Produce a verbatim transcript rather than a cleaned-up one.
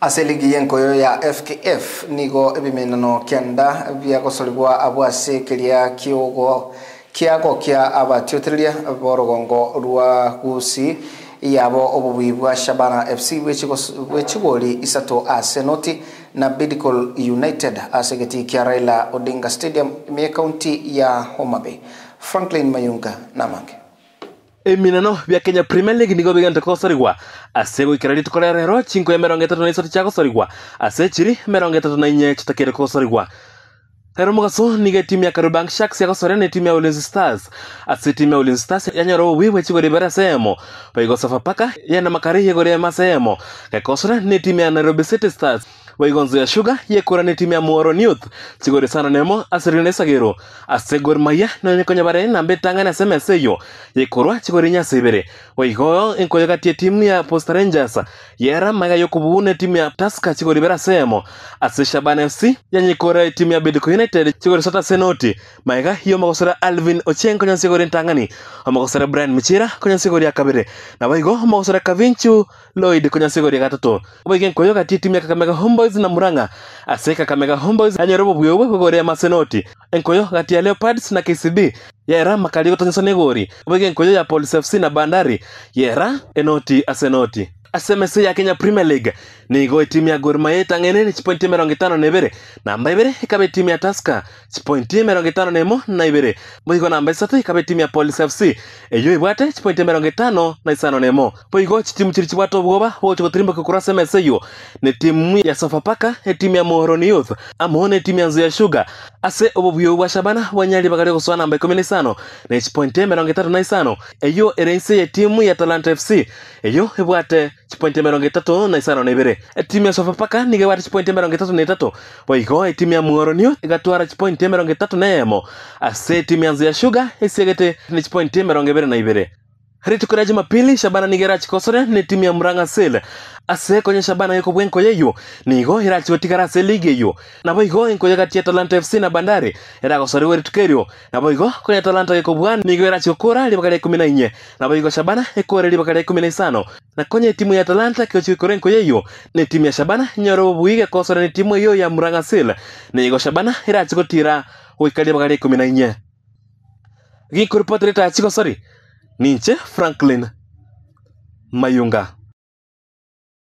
Aseligi yenkoyo ya F K F nigo ebimenano kianda bya gosoligwa abwase kelia kiogo kiago kia abatiotelia borogongo rwa gusi yabo obubibwa Shabana F C wechigoli isato Asenoti na Bidikol United asegeti kia Raila Odinga Stadium me county ya Homa Bay. Franklin Mayunga namange Eminano bya Kenya Premier League nigo bigante kosorigwa asego ikirari tukore rero cinco ya mirongo itatu na isatu cya kosorigwa asechiri mirongo itatu na inye kitakere kosorigwa Hero mugaso niga timu ya Kariobangi Sharks ya kosore ne timu ya Ulinzi Stars ase timu ya Ulinzi Stars yanyoro wiwe chigore bara semo baigo Sofapaka yana makari yegore ya masemo ka kosore ne timu ya Nairobi City Stars Waigonzo ya Sugar yekora ne timu ya Muhoroni Youth chigore sana nemo asirine sagero ase Gor Mahia no nyekonya bare na betanga na sema seyo yekorwa chigore nya sebere waigo enkoyo kati timu ya Posta Rangers yera maga yokubune timu ya Tusker chigore bara semo ase Shabana F C yanyekora timu ya Bidco United chigore sota Senoti maga hiyo magosora Alvin Ochieng konya chigore ntangani magosora Brian Michira konya chigore ya Kabere na waigo magosora Kavinchu Lloyd konya chigore ya gatatu waigen koyo kati timu ya Kakamega Homeboys na Muranga ase Kakamega Homeboys anyorobo buyobo kugore ya Masenoti enkoyo kati ya Leopards na K C B yera makali gotonso negori waigen koyo ya Police F C na Bandari yera Enoti Asenoti Asemese ya Kenya Premier League nigo timu ya Gor Mahia tangene ni chipointi mirongo itano na ibere namba ibere ikabe timu ya Tusker chipointi mirongo itano na imo na ibere boigo namba isatu ikabe timu ya Police F C eyo ibwate chipointi mirongo itano na isano na imo boigo timu chiri chibwato bwoba wo chikotirimba kukura semese yo ne timu ya Sofapaka e timu ya Muhoroni Youth amone timu ya Nzoia Sugar ase obobuyo bwa Shabana wanyali bagare guswana namba kumi na isano ne chipointi mirongo itatu na isano eyo erense ya timu ya Talanta F C eyo ibwate chipointi mirongo itatu na isano na ibere timu ya Sofapaka nige wati chipointi mirongo itatu na itatu waigo timu ya Muhoroni Youth igatwara chipointi mirongo itatu na emo ase timu ya Nzoia Sugar isegete ni chipointi mirongo ibere na ibere Ritu kuna Jumapili Shabana nigera chikosore ni timu ya Muranga Seal ase konye Shabana yoko bwenko yeyo nigo hirachi watikara se ligue yo na boigo enko yaga tia Talanta F C na Bandari era kosore weri tukerio na boigo konye Talanta yoko bwan nigo hirachi okora libakare kumi na nne na boigo Shabana ekore libakare kumi na isano na konye timu ya Talanta kiochi ikorenko yeyo ni timu ya Shabana nyoro buige kosore ni timu yo ya Muranga Seal nigo Shabana hirachi kotira wikali libakare kumi na nne Giko reporter ta chikosori Ninche Franklin Mayunga